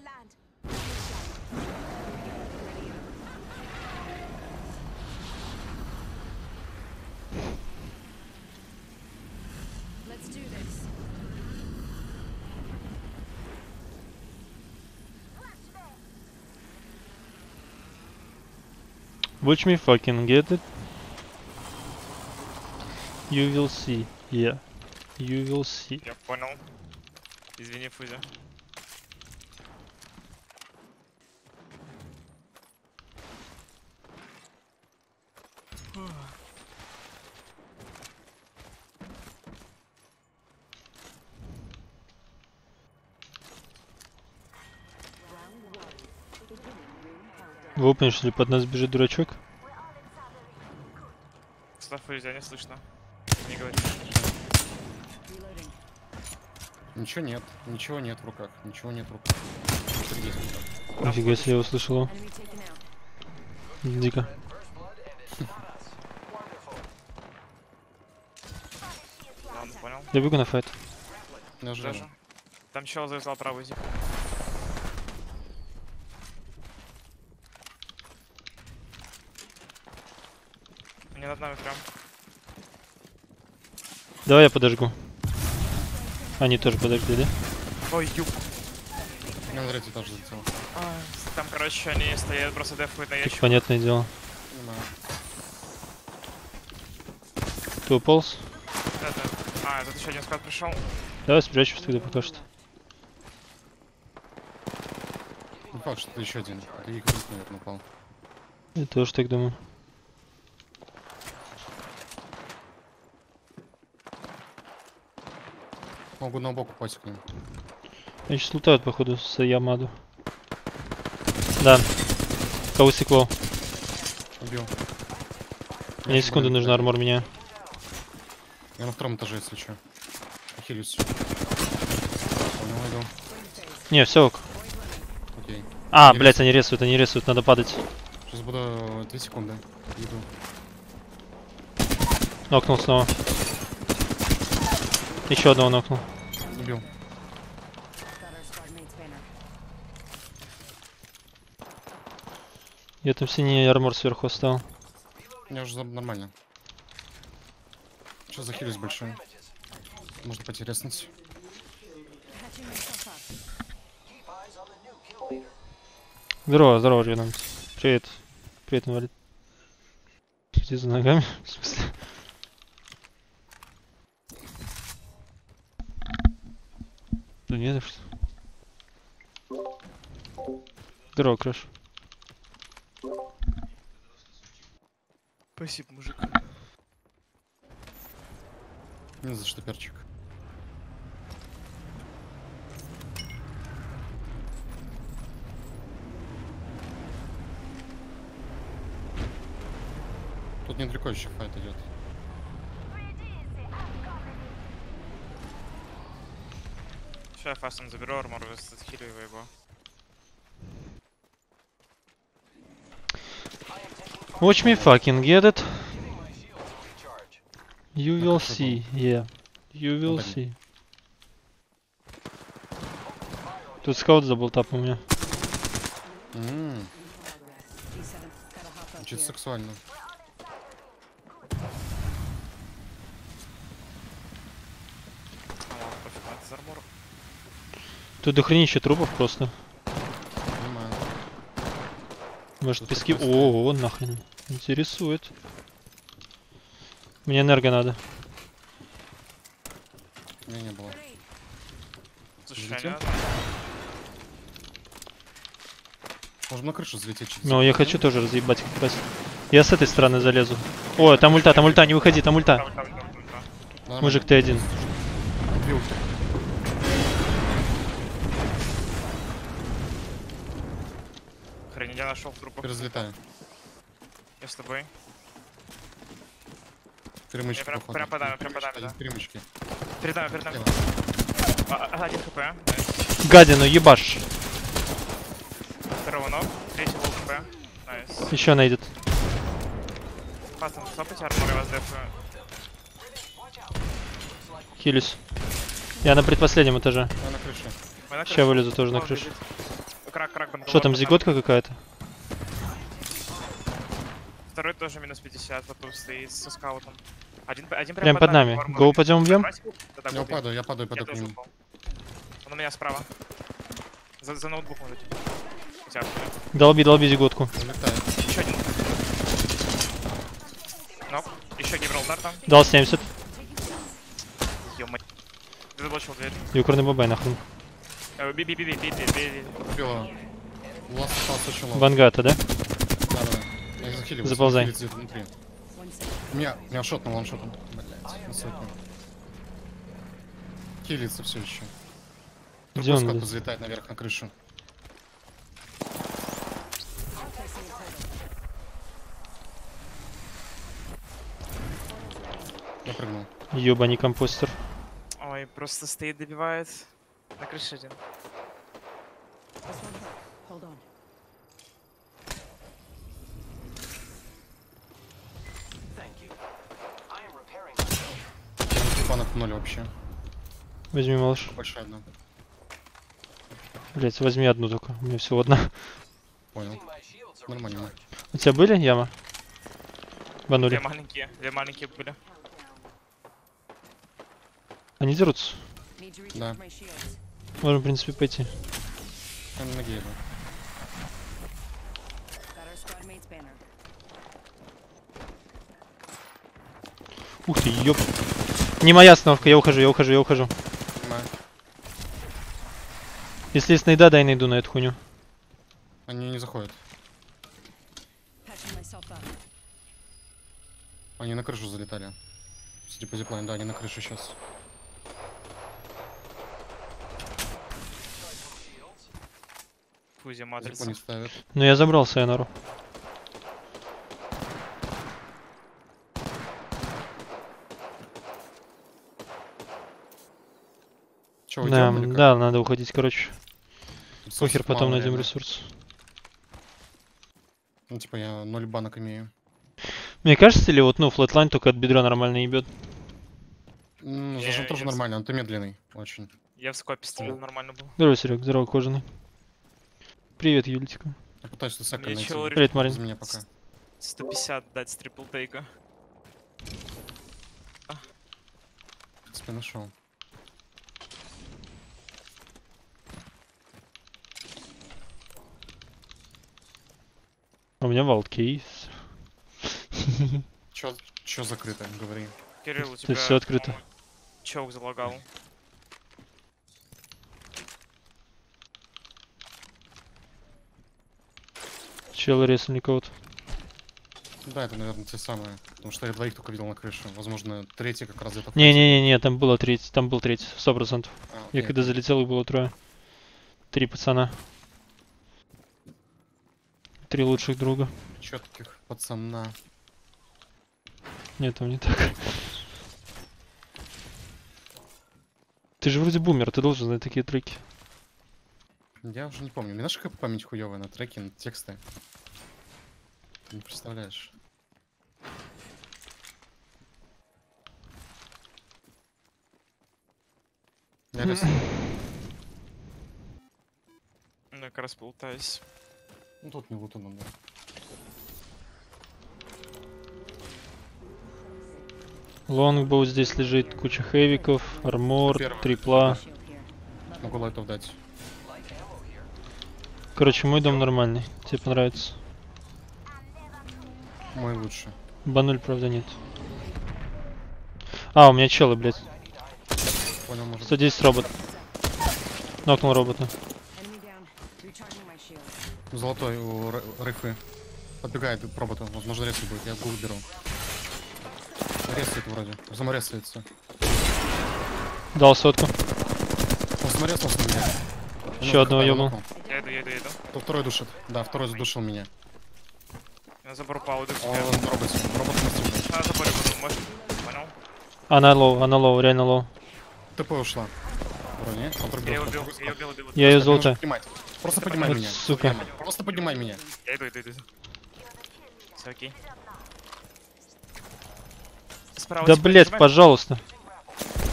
Watch me fucking get it. You will see. Yeah. You will see. Я понял. Извини, Фузя. Вы опнешь, если под нас бежит дурачок? Слав Фузя, не слышно. Не говори. Ничего нет в руках, ничего нет в руках. Что есть в руках? Нифига, если я услышал его. Дико. Ладно, понял. Я бегу на файт. Даже. Даже. Там чел завязал правый зик. Не над нами прям. Давай я подожгу. Они тоже подожгли, да? Ой, юб. Я на третий этаж залетел. Там, короче, они стоят, просто дефуют на Так ящик. понятное дело. Понимаю. Кто уполз? Тут еще один склад пришел. Давай спрячусь тогда пока что. Не факт, что это еще один. Это их друг, наверное, упал. Я тоже так думаю. Могу на бок упасть к ним. Они сейчас лутают, походу, с Ямаду. Да. Кого стекло? Убил. Мне секунду нужно, армор меня. Я на втором этаже, если что. Хилюсь. Понял, иду. Не, все ок. Окей. А, Не блять, они рисуют, надо падать. Сейчас буду 2 секунды. Иду. Нокнул снова. Еще одного нокнул. Убил. Я там синий армор сверху оставил. Я уже нормально. Сейчас захилюсь большой. Можно пойти резнуть. Здорово, здорово, Ренант. Привет. Привет, инвалид. Иди за ногами. В смысле? Да не за что. Здорово, Краш. Спасибо, мужик. Не за что, перчик. Тут недалеко еще файт идет. Сейчас я фастом заберу армор, отхилю его. Watch me fucking get it. You will see, yeah. You will see. Тут скаут забыл тап у меня. Чуть сексуально. Тут дохренище трупов просто. Понимаю. Может Тут пески... такое О, нахрен. Интересует. Мне энерго надо. Меня не было. Слушай, Взлетел? они- Можем на крышу взлететь через. Но я хочу тоже разъебать как раз. Я с этой стороны залезу. О, там ульта, не выходи, там ульта. Нормально. Мужик, ты один. Убил. Хрень, я нашел в трупах. Разлетаю. Я с тобой. Перемычки, Я прям походу. под нами, прям под нами, Один да. перемычки. Перед нами. Слева. Один хп. Найс. Гадину, ебашь. Второго ног. Третий был хп. Найс. Еще найдет. Фастом, стопайте армор, я вас дефаю. Хилюсь. Я на предпоследнем этаже. Я на крыше. Мы на Ща крыше. вылезу тоже на Он крышу. бежит. Крак, Что там, зиготка какая-то? Второй тоже минус 50, вот тут стоит со скаутом. Один Прям под нами. Гоу, пойдем убьем? Я падаю Я к тоже нему. упал. Он у меня справа. За ноутбуком вот этим. Хотя бы. Долби зиготку. Улетает. Еще один. Нок. Еще Гибралтар там. Дал 70. Ё-моё. Ты заблочил дверь. Юкорный бабай нахрен. Би. Убила. У вас остался очень лоу. Вангата, да? Да. Я захилил. Заползай. Внутри. Меня шотнул, он шотнул. Блять, высокий. Хилится все еще. Где Другой он, скот блядь? взлетает наверх на крышу. Я прыгнул. Ёбаный компостер. Ой, просто стоит, добивает. На крыше один. Hold on. Типа на ноль вообще. Возьми, малыш. Большая одна. Блять, возьми одну только. У меня всего одна. Понял. Нормально. У тебя были яма? Банули. Две маленькие были. Они дерутся. Need to Да. recharge my shields. Можно, в принципе, пойти. Я на ноге иду. Got our squad mate's banner. Ух ты, ёп. Не моя остановка, я ухожу. Понимаю. Если есть найда, дай найду на эту хуйню. Они не заходят. Patching myself up. Они на крышу залетали. Судя по зиплайну, да, они на крыше сейчас. Фузи матрица. Зипу не ставят. Но я забрал Сайонару. Че, Да, уйдем или как? да, надо уходить, короче. Ресурсов Похер, потом мало, найдем реально. ресурс. Ну, типа, я 0 банок имею. Мне кажется, или вот, ну, флетлайн только от бедра нормально ебет. Зажим тоже я нормально, но ты медленный очень. Я в скопе стрелял, нормально был. Здорово, Серег, здорово, кожаный. Привет, Юльтика. Я пытаюсь тут сека Мне найти. чел Привет, Без Марин. меня пока. 150 дать с трипл тейка. В принципе, нашел. У меня валт кейс. Чё закрыто, говори. Кирилл, у Тут тебя, всё открыто. по-моему, чок залагал. Чел резали кого-то. Да, это, наверное, те самые. Потому что я двоих только видел на крыше. Возможно, третий как раз где-то. Не-не-не, там было третий, 100%. А, Я окей, когда залетел, их было трое. 3 пацана. 3 лучших друга. Чётких пацана. Нет, там не так. Ты же вроде бумер, ты должен знать такие треки. Я уже не помню. У меня наша память хуёвая на треки, на тексты. Не представляешь. Я Ну, я как раз полутаюсь. Ну тут не лутаном, да. Лонгбоу здесь лежит, куча хэвиков, армор, Первый. трипла. Shield here. Могу лайтов дать. Короче, мой дом нормальный. Тебе понравится. Мой лучше. Бануль, правда, нет. А, у меня челы, блядь. Понял, может. 110 робот. Нокнул робота. Enemy down. Recharging my shields. Золотой у рыфы. Подбегает к роботу. Возможно, резать будет. Я гул беру. Резает вроде. Саморезается. Дал сотку. Он саморезался на меня. Еще одного ебал. ёбнул. Я иду. То второй душит. Да, второй задушил меня. Я забору пауды. Он на роботе. Робот настигнул. На заборе буду, может. Понял? Она лоу, реально лоу. ТП ушла. Вроде нет? Он Я ее пробил. убил, я ее убил. Я ее Просто золотая. поднимать. Просто поднимай Вот меня. сука. Просто поднимай меня. Я иду. Все окей. Справа Да, типа блять, нажимай. пожалуйста.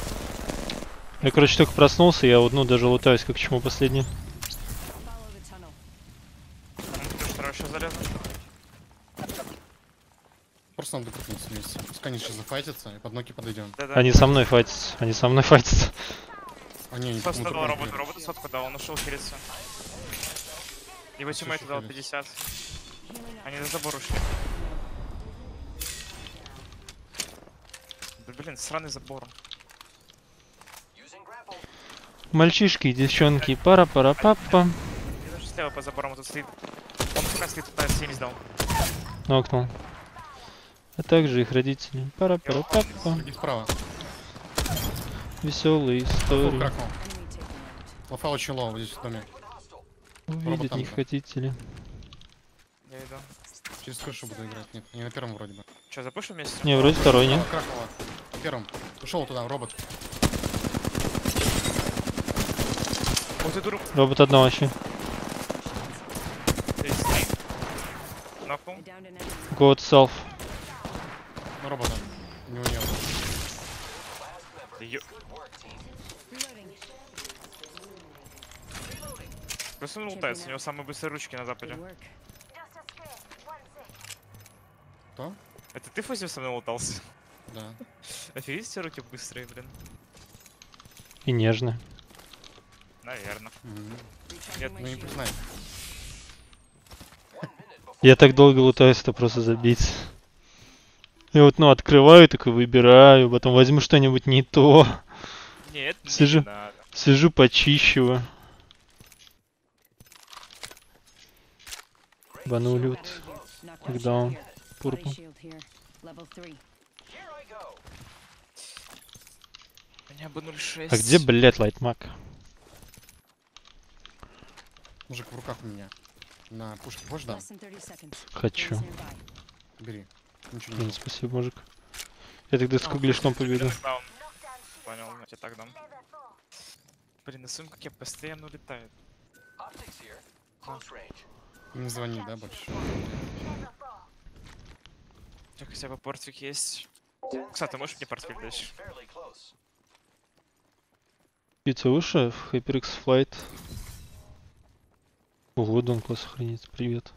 Я, короче, только проснулся, я вот, ну, даже лутаюсь, как чему последний. Follow the tunnel. Сейчас залезу. Просто надо крутнуться вместе. Пускай они сейчас зафайтятся, и под ноги подойдем. Да-да. Они со мной файтятся. Они со мной файтятся. Они не Сотку дал по-моему, роботу сотку дал, он ушел хериться. Его тиммейту дал 50. Они за забор ушли. Да блин, сраный забор. Мальчишки и девчонки. Пара-пара-папа. И даже слева по заборам вот тут стоит. Он сука стоит, пытается 70 дал. Нокнул. А также их родители. Пара-пара-папа. Иди вправо. Веселые Фул истории. кракнул. Enemy taken out. Лафа очень лоу, вот здесь в доме. Увидеть не там. хотите ли? Я иду. Через крышу буду играть. Нет, не на первом вроде бы. Че, запушим вместе? Не, вроде второй, не? Кракнула. На первом. Ушел туда, робот. Вот ты дурак. Робот одно вообще. Нокнул. I downed an enemy. God self. На робота. У него нет. Reloading. Просто он лутается, у него самые быстрые ручки на Good западе. work. Кто? Это ты Фозив со мной лутался? Да. Офигеть, все руки быстрые, блин. И нежно. Наверное. Recharging my Ну не shield. признай. Я так долго лутаюсь, это просто забить. Я вот, ну, открываю, такой выбираю, потом возьму что-нибудь не то. Нет, Сижу. не надо. Сижу, почищу. Бану лют. Knock one Когда shield он here. Body пурпу. shield here. Level 3. У меня бы 0,6. А где, блядь, лайтмак? Мужик в руках у меня. На пушке. Хочешь, да? Less than 30 seconds. Хочу. Rings nearby. Бери. Ничего не Блин, надо. спасибо, мужик. Я тогда с кругляшком победу. Понял, я тебе так дам. Блин, на своем как постоянно улетает. Не звони, да, больше? У тебя хотя бы портфик есть. Кстати, можешь мне портфель дать? Пицца выше в HyperX Flight. Ого, Дон класс охренеть. Привет.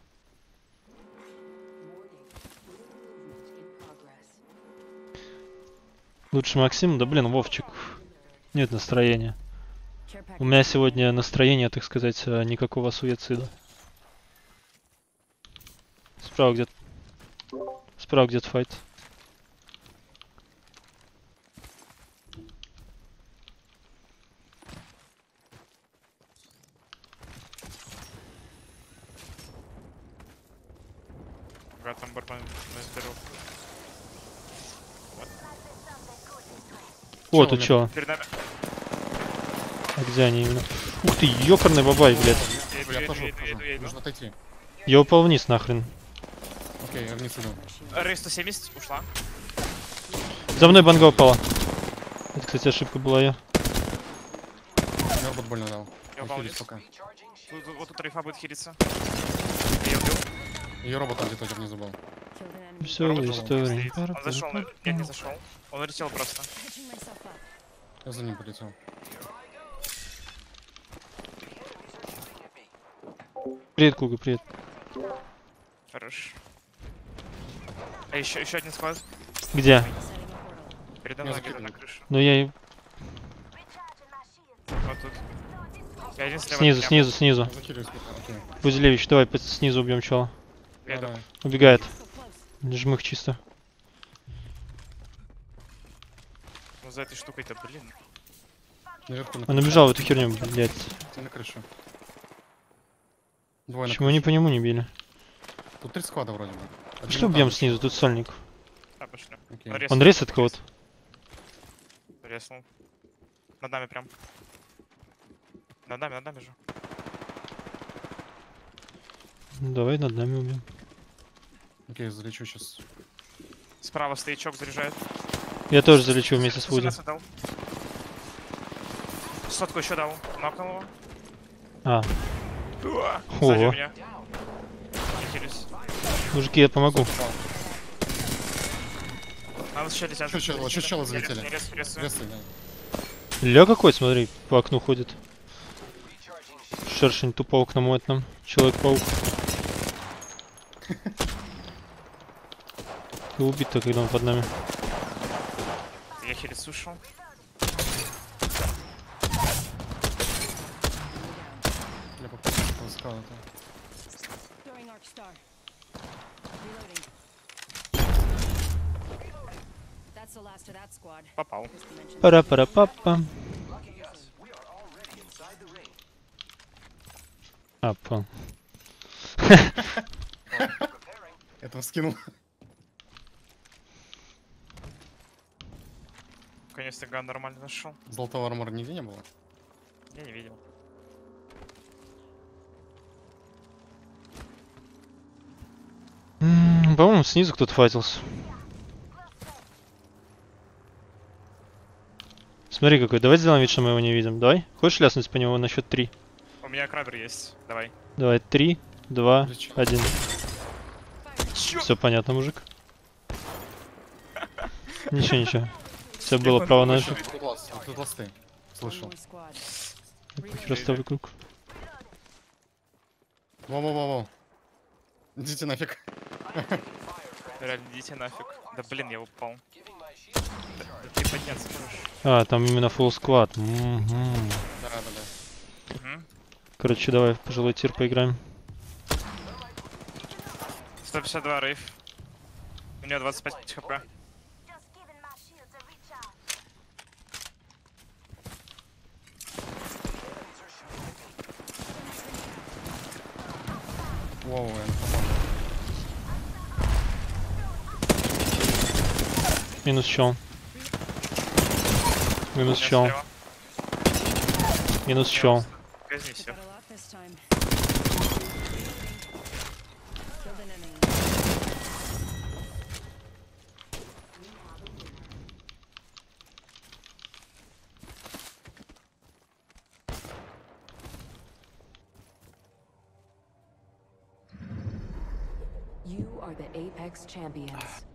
Лучше Максим? Да блин, Вовчик. Нет настроения. Care У package меня coming in. сегодня настроение, так сказать, никакого суицида. Справа где-то. Справа где-то файт. Ага, там бармен разберу. О, Чё, тут у чё? Перед нами. А где они именно? Ух ты, ёкарный бабай, блядь. Я тоже иду, ухожу. иду. Нужно отойти. Я упал вниз нахрен. Окей, я вниз иду. Рэй 170 ушла. За мной банга упала. Это, кстати, ошибка была я. Мне робот больно дал. Я упал Хились вниз. пока. Вот тут рейфа будет хилиться. Я убил. Ее робот там где-то внизу был. Killed an enemy. Веселые Робот истории. стоит. Он зашел, нет, не зашел. Он улетел просто. Catching myself up. Я за ним полетел. Привет, Куга, привет. Хорош. А еще один склад. Где? Setting a portal. Передо Я мной где-то закидываю. на крыше. Ну я и Вот тут. Я один слева. снизу, от меня. снизу, снизу. Я захилюсь пока. Окей. Бузелевич, давай снизу убьем чела. Я иду. Давай. Убегает. So close. Жмых чисто. Ну за этой штукой-то, блин. Наверху на Он убежал в эту херню, блядь. крыше. На крышу. Двое на Почему они крыше. по нему не били? Тут 3 склада вроде бы. Один Пошли там убьем еще. снизу, тут сольник. А, пошли. Окей. Рез. Он ресет кого-то. Резнул. Над нами прям. Над нами же. Ну, давай над нами убьем. Окей, залечу сейчас. Справа стоячок заряжает. Я тоже залечу вместе с Вуди. 18 дал. Сотку еще дал. Нокнул его. А, Сзади Ого. меня. Хились. мужики, я помогу. Надо еще летят. Чё челы залетели? Рез. Ресы, да. Ля какой, смотри, по окну ходит. Шершень тупо окна моет нам. Человек-паук. И убит-то, когда он под нами. Я херец ушел. Я попытался скаут. Throwing Arc Star. Reloading. That's the last of that squad. Попал. This dimension. Пара-пара-папа. А, понял. Этого скинул. Наконец-то ган нормально нашел. Золотого армора нигде не было? Я не видел. По-моему, снизу кто-то файтился. Смотри какой, давай сделаем вид, что мы его не видим. Давай. Хочешь ляснуть по нему на счет 3? У меня крабер есть. Давай. Давай, 3, 2, Зачем? 1. Чё? Все понятно, мужик. Ничего, ничего. Все было Степан, право на выжил. ошибку. Тут ласты. One Слышал. more squad. Расставлю круг. Во-во-во-во. Идите нафиг. Реально, идите нафиг. Да блин, я упал. Да ты подняться можешь. А, там именно full squad. Да-да-да. Угу. Короче, давай, пожилой тир поиграем. 152 рейв. У него 25 хп. Воу, я не попал. Минус чел. Минус У меня чел. слева. Минус чел. Казни Took всех. out a lot this time. Killed an enemy. You are the Apex champions.